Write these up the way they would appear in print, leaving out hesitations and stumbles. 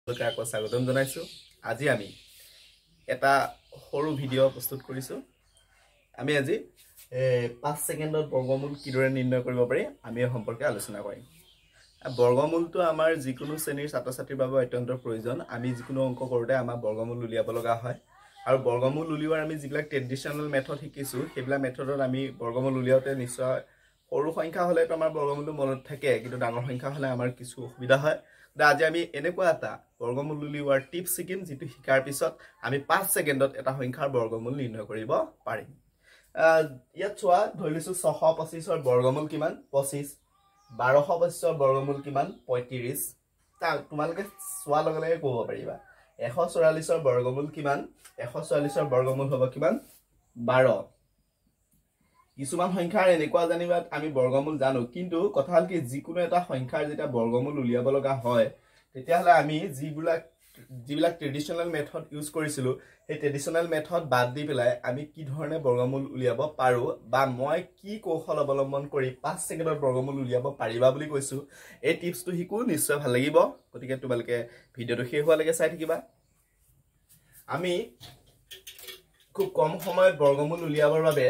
আকৌ স্বাগতম জনাইছো। আজি আমি এটা সৰু ভিডিঅ' প্ৰস্তুত কৰিছো। আমি আজি 5 সেকেন্ডত বৰ্গমূল কিদৰে নিৰ্ণয় কৰিব পাৰি আমি এই সম্পৰ্কে আলোচনা কৰিম। বৰ্গমূলটো আমাৰ যিকোনো শ্ৰেণীৰ ছাত্ৰ-ছাত্ৰীৰ বাবে অত্যন্ত প্ৰয়োজন। আমি যিকোনো অংক কৰোঁতে আমাৰ বৰ্গমূল উলিয়াব লগা হয় আৰু বৰ্গমূল উলিওৱাৰ আমি যিবিলাক ট্ৰেডিশ্যনেল মেথড শিকিছো সেইবিলাক মেথডত আমি বৰ্গমূল উলিয়াওতে নিশ্চয় সৰু সংখ্যা হলেতো আমাৰ বৰ্গমূলটো মনত থাকে, কিন্তু ডাঙৰ সংখ্যা হলে আমাৰ কিছু অসুবিধা হয়। আজি আমি এনেকুৱা এটা বৰ্গমূল উলিওৱাৰ টিপছ শিকিম যিটো শিকাৰ পিছত আমি 5 সেকেন্ডত এটা সংখ্যাৰ বৰ্গমূল নিৰ্ণয় কৰিব পাৰিম। ইয়াত চোৱা, ধৰি লৈছো 625ৰ বৰ্গমূল কিমান? 25। 1225ৰ বৰ্গমূল কিমান? 35। তোমালোকে চোৱাৰ লগে লগে ক'ব পাৰিবা 144ৰ বৰ্গমূল কিমান? 144ৰ বৰ্গমূল হ'ব কিমান? 12। কিছুমান সংখ্যাৰ এনেকুৱা জানিবা আমি বৰ্গমূল জানো, কিন্তু কথা হ'ল কি যিকোনো এটা সংখ্যাৰ যেতিয়া বৰ্গমূল উলিয়াব লগা হয় তেতিয়াহ'লে আমি যিবিলাক ট্ৰেডিশ্যনেল মেথড ইউজ কৰিছিলো সেই ট্ৰেডিশ্যনেল মেথড বাদ দি পেলাই আমি কি ধৰণে বৰ্গমূল উলিয়াব পাৰো বা মই কি কৌশল অৱলম্বন কৰি 5 সেকেন্ডত বৰ্গমূল উলিয়াব পাৰিবা বুলি কৈছো। এই টিপছটো শিকো, নিশ্চয় ভাল লাগিব। গতিকে তোমালোকে ভিডিঅ'টো শেষ হোৱালৈকে চাই থাকিবা। আমি খুব কম সময়ত বৰ্গমূল উলিয়াবৰ বাবে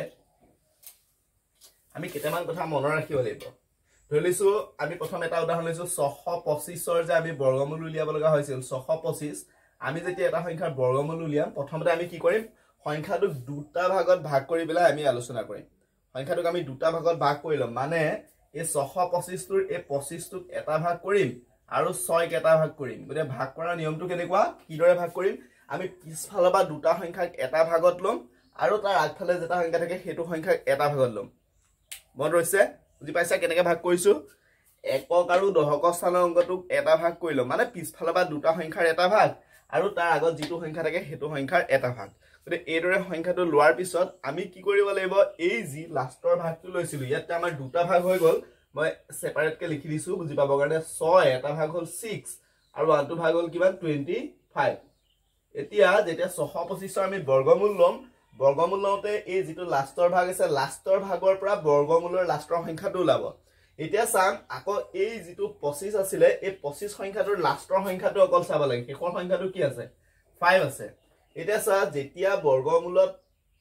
আমি কেইটামান কথা মনত ৰাখিব লাগিব। ধৰি লৈছো আমি প্ৰথম এটা উদাহৰণ লৈছো 625ৰ যে আমি বৰ্গমূল উলিয়াব লগা হৈছিল 625। আমি যেতিয়া এটা সংখ্যাৰ বৰ্গমূল উলিয়াম প্ৰথমতে আমি কি কৰিম? সংখ্যাটোক দুটা ভাগত ভাগ কৰি পেলাই আমি আলোচনা কৰিম। সংখ্যাটোক আমি দুটা ভাগত ভাগ কৰি লম, মানে এই 625টোৰ এই 25টোক এটা ভাগ কৰিম আৰু 6ক এটা ভাগ কৰিম। গতিকে ভাগ কৰাৰ নিয়মটো কেনেকুৱা, কিদৰে ভাগ কৰিম? আমি পিছফালৰ পৰা দুটা সংখ্যাক এটা ভাগত লম আৰু তাৰ আগফালে যেটা সংখ্যা থাকে সেইটো সংখ্যাক এটা ভাগত লম। মনত ৰৈছে? বুজি পাইছা কেনেকৈ ভাগ কৰিছো? একক আৰু দশক স্থানৰ অংকটোক এটা ভাগ কৰি লম, মানে পিছফালৰ পৰা দুটা সংখ্যাৰ এটা ভাগ আৰু তাৰ আগত যিটো সংখ্যা থাকে সেইটো সংখ্যাৰ এটা ভাগ। গতিকে এইদৰে সংখ্যাটো লোৱাৰ পিছত আমি কি কৰিব লাগিব? এই যি লাষ্টৰ ভাগটো লৈছিলো ইয়াত আমাৰ দুটা ভাগ হৈ গ'ল, মই সেপাৰেটকে লিখি দিছো বুজি পাবৰ কাৰণে। 6 এটা ভাগ হ'ল 6 আৰু আনটো ভাগ হ'ল কিমান? 25। এতিয়া যেতিয়া 625ৰ আমি বৰ্গমূল ল'ম, বৰ্গমূল লওঁতে এই যিটো লাষ্টৰ ভাগ আছে লাষ্টৰ ভাগৰ পৰা বৰ্গমূলৰ লাষ্টৰ সংখ্যাটো ওলাব। এতিয়া চাম আকৌ এই যিটো 25 আছিলে এই 25 সংখ্যাটোৰ লাষ্টৰ সংখ্যাটো অকল চাব লাগে। শেষৰ সংখ্যাটো কি আছে? 5 আছে। এতিয়া চা, যেতিয়া বৰ্গমূলত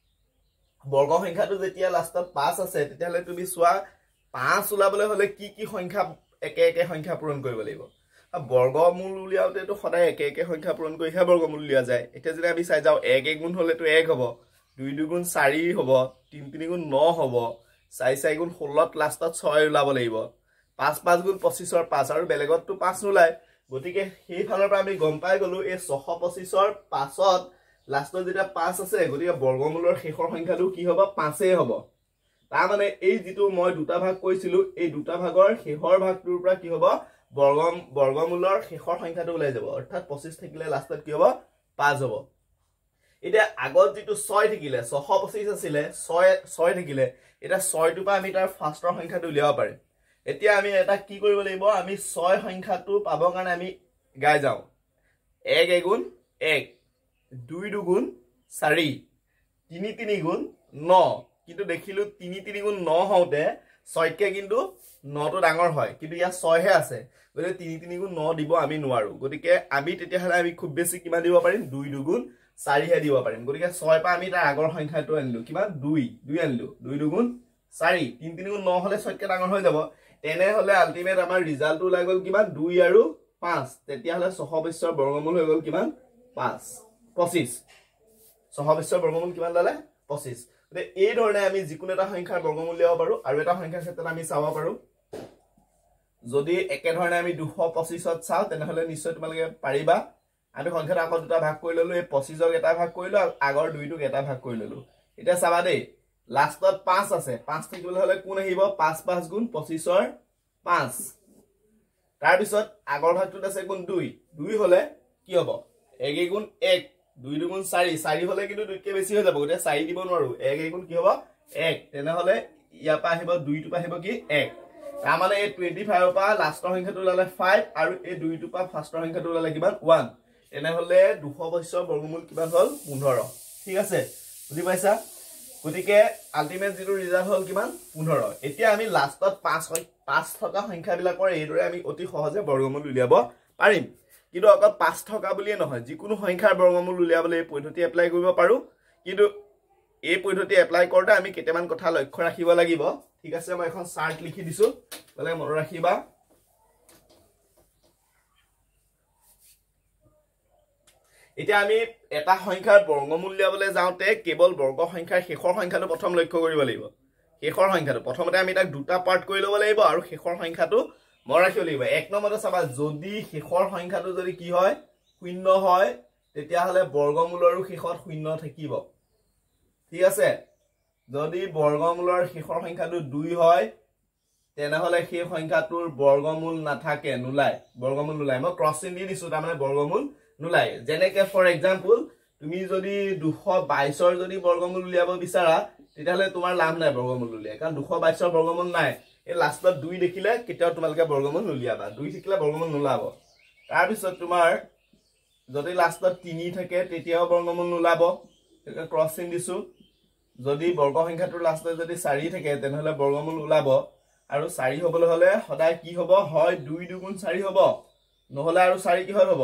বৰ্গ সংখ্যাটো যেতিয়া লাষ্টত 5 আছে তেতিয়াহ'লে তুমি চোৱা 5 ওলাবলৈ হলে কি কি সংখ্যা একে একে সংখ্যা পূৰণ কৰিব লাগিব? বৰ্গমূল উলিয়াওতেতো সদায় একে একে সংখ্যা পূৰণ কৰিহে বৰ্গমূল উলিওৱা যায়। এতিয়া যদি আমি চাই যাওঁ 1 1 গুণ হলেতো 1 হ'ব, 2 2 গুণ 4 হ'ব, 3 3 গুণ 9 হ'ব, 4 4 গুণ 16ত লাষ্টত 6 ওলাব লাগিব, 5 5 গুণ 25ৰ 5 আৰু বেলেগততো 5 নোলায়। গতিকে সেই ফালৰ পৰা আমি গম পাই গলো এই 625ৰ 5ত লাষ্টত যেতিয়া 5 আছে গতিকে বৰ্গমূলৰ শেষৰ সংখ্যাটো কি হ'ব? 5 হ'ব। তাৰ মানে এই যিটো মই দুটা ভাগ কৈছিলো এই দুটা ভাগৰ শেষৰ ভাগটোৰ পৰা কি হ'ব? বৰ্গমূলৰ শেষৰ সংখ্যাটো ওলাই যাব, অৰ্থাৎ 25 থাকিলে লাষ্টত কি হ'ব? 5 হ'ব। এতিয়া আগত যিটো 6 থাকিলে 625 আছিলে 6 থাকিলে, এতিয়া 6টোৰ পৰা আমি তাৰ ফাৰ্ষ্টৰ সংখ্যাটো উলিয়াব পাৰিম। এতিয়া আমি এটা কি কৰিব লাগিব? আমি 6 সংখ্যাটো পাবৰ কাৰণে আমি গাই যাওঁ 1 1 গুণ 1, 2 2 গুণ 4, 3 3 গুণ 9। কিন্তু দেখিলো 3 3 গুণ 9 হওঁতে 6তকে কিন্তু 9টো ডাঙৰ হয়, কিন্তু ইয়াত 6 হে আছে। গতিকে 3 3 গুণ 9 দিব আমি নোৱাৰো। গতিকে আমি তেতিয়াহ'লে আমি খুব বেছি কিমান দিব পাৰিম? 2 2 গুণ 4 হে দিব পাৰিম। গতিকে 6 পৰা আমি তাৰ আগৰ সংখ্যাটো আনিলো কিমান? 2 আনিলো, 2 2 গুণ 4, 3 3 গুণ 9 হলে 6তকে ডাঙৰ হৈ যাব। তেনেহলে আলটিমেট আমাৰ ৰিজাল্টটো ওলাই গ'ল কিমান? 2 আৰু 5। তেতিয়াহ'লে 625ৰ বৰ্গমূল হৈ গ'ল কিমান? 25। 625ৰ বৰ্গমূল কিমান ল'লে? 25। গতিকে এই ধৰণে আমি যিকোনো এটা সংখ্যাৰ বৰ্গমূল উলিয়াব পাৰো। আৰু এটা সংখ্যাৰ ক্ষেত্ৰত আমি চাব পাৰো, যদি একেধৰণে আমি 225ত চাওঁ তেনেহলে নিশ্চয় তোমালোকে পাৰিবা। আমি সংখ্যাটো আকৌ দুটা ভাগ কৰি ললো, এই 25ক এটা ভাগ কৰিলো আৰু আগৰ 2টোক এটা ভাগ কৰি ললো। এতিয়া চাবা দেই, লাষ্টত 5 আছে, 5 থাকিবলৈ হলে কোন আহিব? 5 5 গুণ 25ৰ 5। তাৰপিছত আগৰ ভাগটোত আছে কোন? 2 হলে কি হ'ব? 1 1 গুণ 1, 2 2 গুণ 4, 4 হলে কিন্তু 2তকে বেছি হৈ যাব। গতিকে 4 দিব নোৱাৰো, 1 1 গুণ কি হ'ব? 1। তেনেহলে ইয়াৰ পৰা আহিব 2টোৰ পৰা আহিব কি? 1। তাৰ মানে এই 25ৰ পৰা লাষ্টৰ সংখ্যাটো ওলালে 5 আৰু এই 2টোৰ পৰা ফাৰ্ষ্টৰ সংখ্যাটো ওলালে কিমান? 1। তেনেহলে 225ৰ বৰ্গমূল কিমান হ'ল? 15। ঠিক আছে, বুজি পাইছা? গতিকে আলটিমেট যিটো ৰিজাল্ট হ'ল কিমান? 15। এতিয়া আমি লাষ্টত 5 থকা সংখ্যাবিলাকৰ এইদৰে আমি অতি সহজে বৰ্গমূল উলিয়াব পাৰিম। কিন্তু অকল 5 থকা বুলিয়ে নহয় যিকোনো সংখ্যাৰ বৰ্গমূল উলিয়াবলৈ এই পদ্ধতি এপ্লাই কৰিব পাৰো কিন্তু এই পদ্ধতি এপ্লাই কৰোঁতে আমি কেইটামান কথা লক্ষ্য ৰাখিব লাগিব ঠিক আছে মই এখন চাৰ্ট লিখি দিছো বলে মনত ৰাখিবা এতিয়া আমি এটা সংখ্যাৰ বৰ্গমূল উলিয়াবলৈ যাওঁতে কেৱল বৰ্গ সংখ্যাৰ শেষৰ সংখ্যাটো প্ৰথম লক্ষ্য কৰিব লাগিব শেষৰ সংখ্যাটো প্ৰথমতে আমি তাক দুটা পাৰ্ট কৰি ল'ব লাগিব আৰু শেষৰ সংখ্যাটো মনত ৰাখিব লাগিব এক নম্বৰতে চাবা যদি শেষৰ সংখ্যাটো যদি কি হয় শূন্য হয় তেতিয়া হলে বৰ্গমূলৰ শেষত শূন্য থাকিব ঠিক আছে যদি বৰ্গমূলৰ শেষৰ সংখ্যাটো 2 হয় তেনেহলে সেই সংখ্যাটোৰ বৰ্গমূল নাথাকে নুলাই বৰ্গমূল নুলাই মই ক্ৰছ চিন দি দিছো তাৰ মানে বৰ্গমূল নুলাই যেনেকে ফৰ এক্সাম্পল তুমি যদি 222 ৰ যদি বৰ্গমূল উলিয়াব বিচাৰা তেতিয়াহলে তোমাৰ লাভ নাই বৰ্গমূল উলিয়াই কাৰণ 222 ৰ বৰ্গমূল নাই এই লাষ্টত 2 দেখিলে কেতিয়াও তোমালকে বৰ্গমূল উলিয়াবা 2 থাকিলে বৰ্গমূল নুলাব তাৰ পিছত তোমাৰ যদি লাষ্টত 3 থাকে তেতিয়াও বৰ্গমূল নুলাব এটা ক্ৰছ চিন দিছো যদি বৰ্গ সংখ্যাটোৰ লাষ্টত যদি 4 থাকে তেনেহলে বৰ্গমূল উলাব আৰু 4 হ'বলৈ হলে সদায় কি হ'ব হয় 2 2 4 হ'ব নহলে আৰু 4 কি হ'ব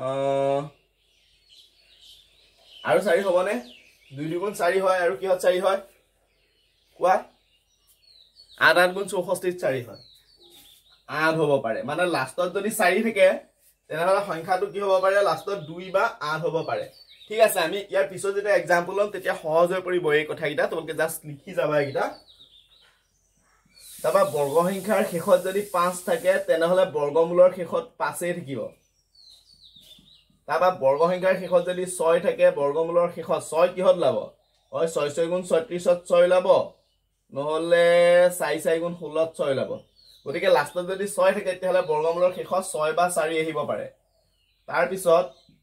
আৰু 4 হ'বনে 2 2 4 হয় আৰু কিহত 4 হয় কোৱা 8 8 64 4 হয় 8 হ'ব পাৰে মানে লাষ্টত যদি 4 থাকে তেনেহলে সংখ্যাটো কি হ'ব পাৰে লাষ্টত 2 বা 8 হ'ব পাৰে ঠিক আছে আমি ইয়াৰ পিছত যেটা एग्जांपल লম তেতিয়া সহজ হৈ পৰিব এই কথাকিটা তোমালোকে জাস্ট লিখি যাবা এইকিটা তাবা বৰ্গ সংখ্যাৰ শেষত যদি 5 থাকে তেনেহলে বৰ্গমূলৰ শেষত 5 এ থাকিব তাবা বৰ্গ সংখ্যাৰ শেষত যদি 6 থাকে বৰ্গমূলৰ শেষত 6 কিহত লাব হয় 6 6 গুণ 36 ত 6 লাব নহলে 4 4 গুণ 16 ত 6 লাব গতিকে লাষ্টত যদি 6 থাকে তেতিয়াহলে বৰ্গমূলৰ শেষত 6 বা 4 আহিব পাৰে তাৰ পিছত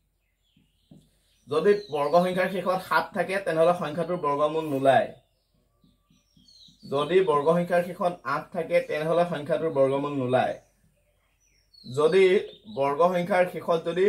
যদি বৰ্গ সংখ্যাৰ শেষত 7 থাকে তেনেহলে সংখ্যাটোৰ বৰ্গমূল নুলাই যদি বৰ্গ সংখ্যাৰ শেষত 8 থাকে তেনেহলে সংখ্যাটোৰ বৰ্গমূল নুলাই যদি বৰ্গ সংখ্যাৰ শেষত যদি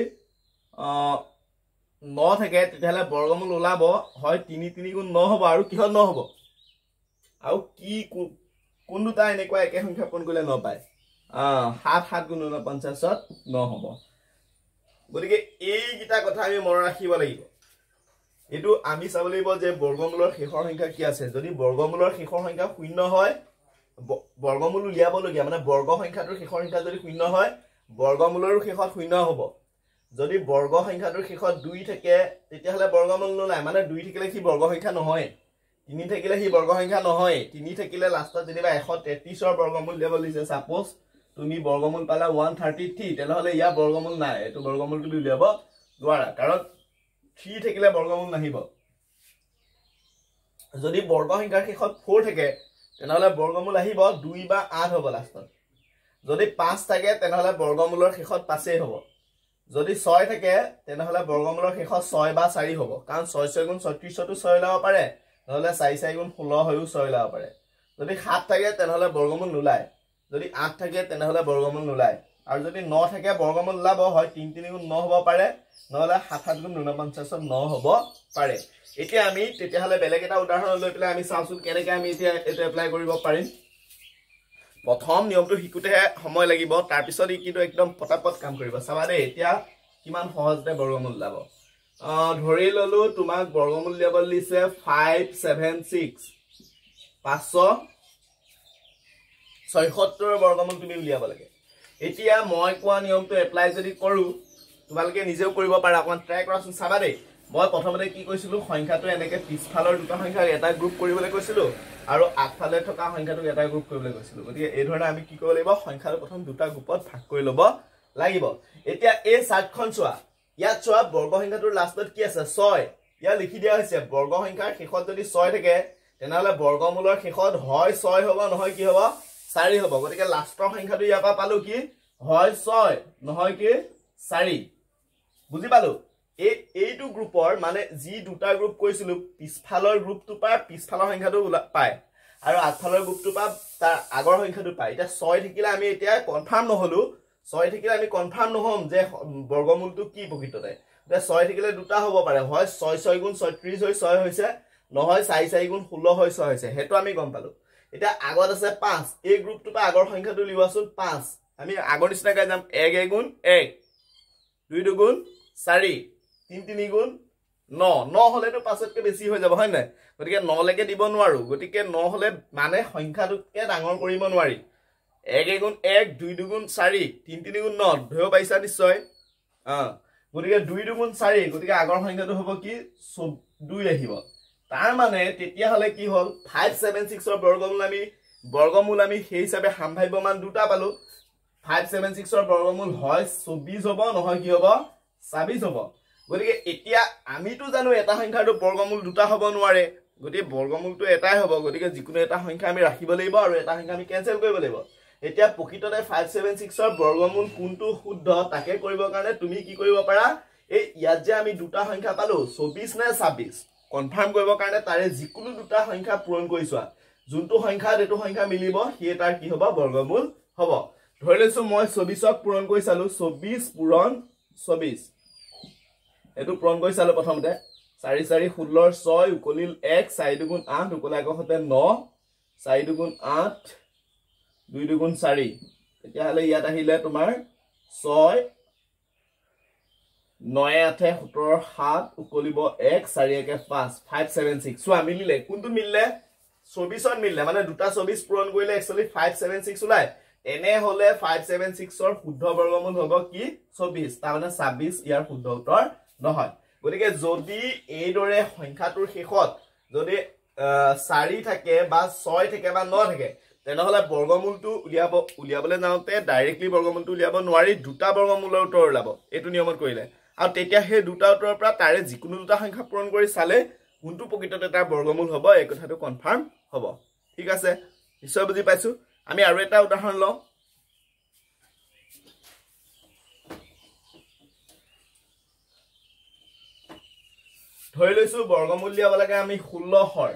9 থাকে তেতিয়াহলে বৰ্গমূল ওলাব হয় 3 3 গুণ 9 হ'ব আৰু কিহত 9 হ'ব আৰু কি কোন দুটা এনেকুৱা একে সংখ্যা পূৰণ কৰিলে 9 পায় 7 7 গুণ 49 ত 9 হ'ব গতিকে এই গিটা কথা আমি মনত ৰাখিব লাগিব এটো আমি চাব লাগিব যে বৰ্গমূলৰ শেষৰ সংখ্যা কি আছে যদি বৰ্গমূলৰ শেষৰ সংখ্যা 0 হয় বৰ্গমূল উলিয়াব লগিয়া মানে বৰ্গ সংখ্যাটোৰ শেষৰ সংখ্যা যদি 0 হয় বৰ্গমূলৰ শেষত 0 হ'ব যদি বৰ্গ সংখ্যাটোৰ শেষত 2 থাকে তেতিয়াহলে বৰ্গমূল নুলাই মানে 2 থাকিলে কি বৰ্গ সংখ্যা নহয় 3 থাকিলে কি বৰ্গ সংখ্যা নহয় 3 থাকিলে লাষ্টত যেনিবা 133 ৰ বৰ্গমূল দিব লিছে সাপোজ তুমি বৰ্গমূল পালা 133 তেনেহলে ইয়া বৰ্গমূল নাই এটো বৰ্গমূলটো উলিয়াব নোৱাৰা কাৰণ 3 থাকিলে বৰ্গমূল নাহিব যদি বৰ্গ সংখ্যাৰ শেষত 4 থাকে তেনেহলে বৰ্গমূল আহিব 2 বা 8 হ'ব লাষ্টত যদি 5 থাকে তেনেহলে বৰ্গমূলৰ শেষত 5 এ হ'ব যদি 6 থাকে তেনেহলে বৰ্গমূলৰ শেষত 6 বা 4 হ'ব কাৰণ 6 6 গুণ 36 তো 6 লাব পাৰে নহলে 4 4 গুণ 16 হৈও 6 লাব পাৰে যদি 7 থাকে তেনেহলে বৰ্গমূল নুলাই যদি 8 থাকে তেনেহলে বৰ্গমূল নুলাই আৰু যদি 9 থাকে বৰ্গমূল লাব হয় 3 3 গুণ 9 হ'ব পাৰে নহলে 7 7 গুণ 49 ত 9 হ'ব পাৰে এতিয়া আমি তেতিয়াহলে বেলেগ এটা উদাহৰণ লৈ পেলাই আমি চাওঁচোন কেনেকৈ আমি এতিয়া এটো এপ্লাই কৰিব পাৰিম প্ৰথম নিয়মটো শিকুতে সময় লাগিব তাৰ পিছত ই কিন্তু একদম পটাপট কাম কৰিব চাবা দে এতিয়া কিমান সহজতে বৰ্গমূল লাব ধৰি ললো তোমাক বৰ্গমূল দিব লিছে 576 576 বৰ্গমূল তুমি উলিয়াব লাগে এতিয়া মই কোৱা নিয়মটো এপ্লাই যদি কৰো তোমালকে নিজেও কৰিব পাৰা অকমান ট্ৰাই কৰাচোন চাবা দে মই প্ৰথমতে কি কৈছিলো সংখ্যাটো এনেকে পিছফালৰ দুটা সংখ্যা এটা গ্ৰুপ কৰিবলৈ কৈছিলো আৰু আগফালে থকা সংখ্যাটো এটা গ্ৰুপ কৰিবলৈ কৈছিলো গতিকে এই ধৰণে আমি কি কৰিব লাগিব সংখ্যাটো প্ৰথম দুটা গ্ৰুপত ভাগ কৰি ল'ব লাগিব এতিয়া এই চাৰ্টখন চোৱা ইয়াত চোৱা বৰ্গ সংখ্যাটোৰ লাষ্টত কি আছে 6 ইয়া লিখি দিয়া হৈছে বৰ্গ সংখ্যাৰ শেষত যদি 6 থাকে তেনেহলে বৰ্গমূলৰ শেষত হয় 6 হ'ব নহয় কি হ'ব 4 হ'ব গতিকে লাষ্টৰ সংখ্যাটো ইয়াৰ পৰা পালো কি হয় 6 নহয় কি 4 বুজি পালো এইটো গ্ৰুপৰ মানে যি দুটা গ্ৰুপ কৈছিলো পিছফালৰ গ্ৰুপটো পায় পিছফালৰ সংখ্যাটো পায় আৰু আগফালৰ গ্ৰুপটো পায় তাৰ আগৰ সংখ্যাটো পায় এটা 6 থাকিলে আমি এতিয়া কনফাৰ্ম নহলো 6 থাকিলে আমি কনফাৰ্ম নহম যে বৰ্গমূলটো কি প্ৰকৃততে এটা 6 থাকিলে দুটা হ'ব পাৰে হয় 6 6 গুণ 36 হৈ 6 হৈছে নহয় 4 4 গুণ 16 হৈ 6 হৈছে হেতু আমি গম পালো এটা আগত আছে 5 এই গ্ৰুপটো পা আগৰ সংখ্যাটো লিওৱাচোন 5 আমি আগৰ নিচিনাকৈ যাম 1 1 গুণ 1 2 দুগুণ 4 3 3 গুণ 9 9 হলেতো পাছতকে বেছি হৈ যাব হয় নাই গতিকে 9 লৈকে দিব নোৱাৰো গতিকে 9 হলে মানে সংখ্যাটোকে ডাঙৰ কৰিব নোৱাৰি 1 গুণ 1 2 দুগুণ 4 3 3 গুণ 9 ধৰিব পাইছা নিশ্চয় গতিকে 2 দুগুণ 4 গতিকে আগৰ সংখ্যাটো হ'ব কি 2 আহিব তাৰ মানে তেতিয়া হলে কি হল 576 ৰ বৰ্গমূল আমি সেই হিচাপে সাম্ভাব্য মান দুটা পালো 576 ৰ বৰ্গমূল হয় 24 হ'ব নহয় কি হ'ব 26 হ'ব গতিকে এতিয়া আমিতো জানো এটা সংখ্যাৰ বৰ্গমূল দুটা হ'ব নোৱাৰে গতিকে বৰ্গমূলটো এটাই হ'ব গতিকে যিকোনো এটা সংখ্যা আমি ৰাখিব লাগিব আৰু এটা সংখ্যা আমি কেনসেল কৰিব লাগিব এতিয়া প্ৰকৃততে 576 ৰ বৰ্গমূল কোনটো শুদ্ধ তাকে কৰিবৰ কাৰণে তুমি কি কৰিব পাৰা এই ইয়াত যে আমি দুটা সংখ্যা পালো 24 নে 26 কনফাৰ্ম কৰিবৰ কাৰণে তাৰে যিকোনো দুটা সংখ্যা পূৰণ কৰিছোৱা যোনটো সংখ্যা এটো সংখ্যা মিলিব সেই তাৰ কি হ'ব বৰ্গমূল হ'ব ধৰি লৈছো মই 24ক পূৰণ কৰি চালো 24 পূৰণ 24 এটো পূৰণ কৰি চালো প্ৰথমতে 4 4 16 6 উকলিল 1 4 দুগুণ 8 উকলা আগতে 9 4 দুগুণ 8 2 দুগুণ 4 এতিয়া হলে ইয়াত আহিলে তোমাৰ 6 9 8 17 7 উকলিব 1 4 1 5 576 সো আমি মিলে কোনটো মিললে 24 ত মিললে মানে দুটা 24 পূৰণ কৰিলে একচুয়ালি 576 ওলাই এনে হলে 576 ৰ শুদ্ধ বৰ্গমূল হ'ব কি 24 তাৰ মানে 26 ইয়াৰ শুদ্ধ উত্তৰ নহয় গতিকে যদি এই দৰে সংখ্যাটোৰ শেষত যদি 4 থাকে বা 6 থাকে বা 9 থাকে তেনেহলে বৰ্গমূলটো উলিয়াবলৈ যাওঁতে ডাইৰেক্টলি বৰ্গমূলটো উলিয়াব নোৱাৰি দুটা বৰ্গমূলৰ উত্তৰ ওলাব এটো নিয়মত কৰিলে আৰু তেতিয়া সেই দুটা উত্তৰৰ পৰা তাৰে যিকোনো দুটা সংখ্যা পূৰণ কৰি চালে কোনটো প্ৰকৃততে তাৰ বৰ্গমূল হ'ব এই কথাটো কনফাৰ্ম হ'ব ঠিক আছে নিশ্চয় বুজি পাইছো আমি আৰু এটা উদাহৰণ লওঁ ধৰি লৈছো বৰ্গমূল লিয়াব লাগে আমি 16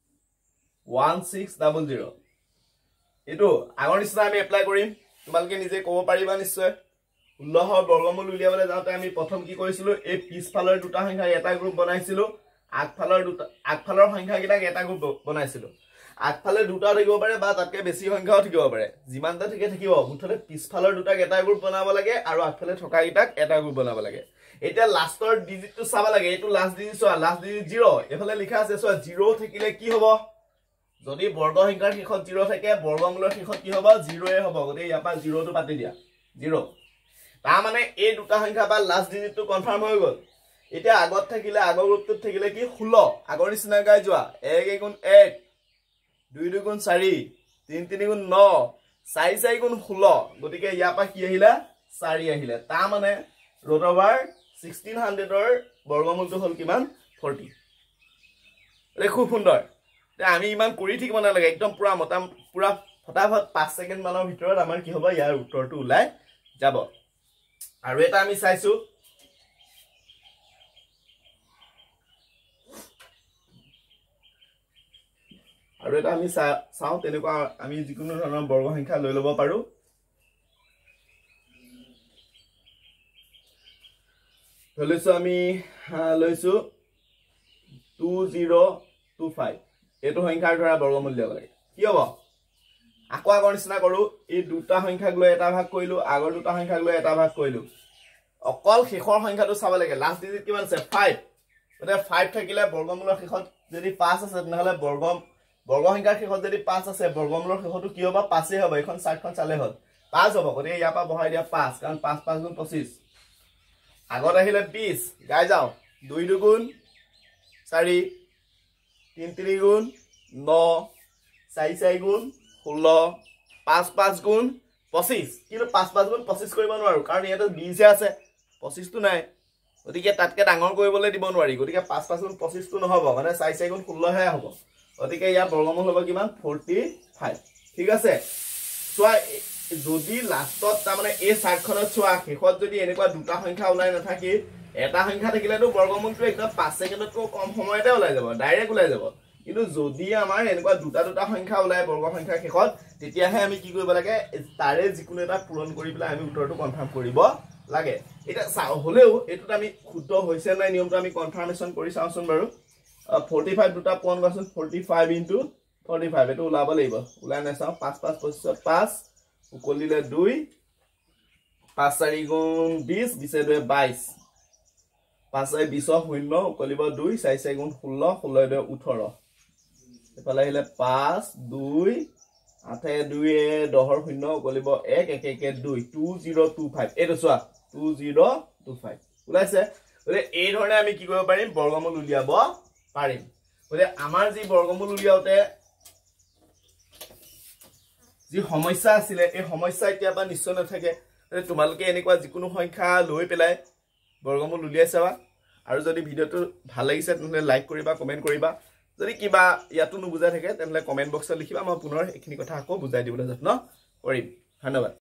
1600 এটো আগৰ নিচিনা আমি এপ্লাই কৰিম তোমালোকে নিজে ক'ব পাৰিবা নিশ্চয় 16 বৰ্গমূল উলিয়াবলৈ যাওঁতে আমি প্ৰথম কি কৰিছিলো এই পিছফালৰ দুটা সংখ্যা এটা গ্ৰুপ বনাইছিলো আগফালৰ সংখ্যাকেইটাক এটা গ্ৰুপ বনাইছিলো আগফালে দুটা থাকিব পাৰে বা তাতকে বেছি সংখ্যাও থাকিব পাৰে যিমানটা থাকে থাকিব মুঠতে পিছফালৰ দুটাক এটা গ্ৰুপ বনাব লাগে আৰু আগফালে থকা কিটাক এটা গ্ৰুপ বনাব লাগে এতিয়া লাষ্টৰ ডিজিটটো চাব লাগে এটো লাষ্ট ডিজিট চোৱা লাষ্ট ডিজিট 0 এফালে লিখা আছে চোৱা 0 থাকিলে কি হ'ব যদি বৰ্গ সংখ্যাৰ শেষত 0 থাকে বৰ্গমূলৰ শেষত কি হ'ব 0 এ হ'ব গতে ইয়াৰ পৰা 0 টো পাতি দিয়া 0 তাৰ মানে এই দুটা সংখ্যা বা লাষ্ট ডিজিটটো কনফাৰ্ম হৈ গ'ল এতিয়া আগত থাকিলে আগৰ গ্ৰুপটোত থাকিলে কি 16 আগৰ নিচিনা গাই যোৱা 1 গুণ 1 2 দুগুণ 4 3 3 গুণ 9 4 4 গুণ 16 গতিকে ইয়াৰ পৰা কি আহিলা 4 আহিলে তাৰ মানে ৰুট ওভাৰ 1600 ৰ বৰ্গমূলটো হল কিমান 40 খুব সুন্দৰ আমি ইমান কৰি ঠিক মনে লাগে একদম পুৰা ফটাফট 5 সেকেন্ড মানৰ ভিতৰত আমাৰ কি হ'ব ইয়াৰ উত্তৰটো ওলাই যাব আৰু এটা আমি চাইছো আৰু এটা আমি চাও তেনেকুৱা আমি যিকোনো ধৰণৰ বৰ্গ সংখ্যা লৈ লব পাৰো লৈছো আমি লৈছো 2025 এটো সংখ্যাৰ দ্বাৰা বৰ্গমূল দিব লাগে কি হ'ব আকৌ আগৰ নিচিনা কৰো এই দুটা সংখ্যাক লৈ এটা ভাগ কৰিলো আগৰ দুটা সংখ্যাক লৈ এটা ভাগ কৰিলো অকল শেষৰ সংখ্যাটো চাব লাগে লাষ্ট ডিজিট কিমান আছে 5 মানে 5 থাকিলে বৰ্গমূলৰ শেষত যদি 5 আছে তেনেহলে বৰ্গ সংখ্যাৰ শেষত যদি 5 আছে বৰ্গমূলৰ শেষটো কি হ'ব 5 এ হ'ব এখন চাৰ্টখন চালে হ'ল 5 হ'ব গতে ইয়াৰ পৰা বহাই দিয়া 5 কাৰণ 5 5 গুণ 25 আগত আহিলে 20 গাই যাও 2 দুগুণ 4 3 3 গুণ 9 4 4 গুণ 16 5 5 গুণ 25 কিন্তু 5 5 গুণ 25 কৰিব নোৱাৰো কাৰণ ইয়াতে 20 হে আছে 25 টো নাই গতিকে তাতকে ডাঙৰ কৰিবলৈ দিব নোৱাৰি গতিকে 5 5 গুণ 25 টো নহব মানে 4 4 গুণ 16 হে হ'ব গতিকে ইয়াৰ বৰ্গমূল হ'ব কিমান 45 ঠিক আছে চোৱা যদি লাষ্টত তাৰ মানে এই চাৰ্টখনত চোৱা শেষত যদি এনেকুৱা দুটা সংখ্যা ওলাই নাথাকি এটা সংখ্যা থাকিলেতো বৰ্গমূলটো একদম 5 সেকেন্ডতকৈ কম সময়তে ওলাই যাব ডাইৰেক্ট ওলাই যাব কিন্তু যদি আমাৰ এনেকুৱা দুটা সংখ্যা ওলাই বৰ্গ সংখ্যাৰ শেষত তেতিয়াহে আমি কি কৰিব লাগে তাৰে যিকোনো এটা পূৰণ কৰি পেলাই আমি উত্তৰটো কনফাৰ্ম কৰিব লাগে এটা হলেও এটোত আমি শুদ্ধ হৈছে নাই নিয়মটো আমি কনফাৰ্মেশন কৰি চাওচোন বাৰু 45 দুটা পূৰণ কৰাচোন 45 ইনটু 45 এটো ওলাব লাগিব ওলাই নাই চাও 5 5 25 5 উকলিলে 2 5 4 গুণ 20 20 2 22 5 4 20 শূন্য উকলিব 2 4 4 গুণ 16 16 2 18 এফালে আহিলে 5 2 8 2 10 শূন্য উকলিব 1 1 1 2 2025 এটো চোৱা 2025 ওলাইছে ওলে এই ধৰণে আমি কি কৰিব পাৰিম বৰ্গমূল উলিয়াব পাৰিম ওলে আমাৰ যি বৰ্গমূল উলিয়াওতে যি সমস্যা আছিল এই সমস্যা এতিয়া বা নিশ্চয় নাথাকে তোমালোকে এনেকুৱা যিকোনো সংখ্যা লৈ পেলাই বৰ্গমূল উলিয়াই চাবা আৰু যদি ভিডিওটো ভাল লাগিছে তেনে লাইক কৰিবা কমেন্ট কৰিবা যদি কিবা ইয়াতো নুবুজা থাকে তেনে কমেন্ট বক্সত লিখিবা মই পুনৰ এইখিনি কথা আকৌ বুজাই দিবলৈ যত্ন কৰিম ধন্যবাদ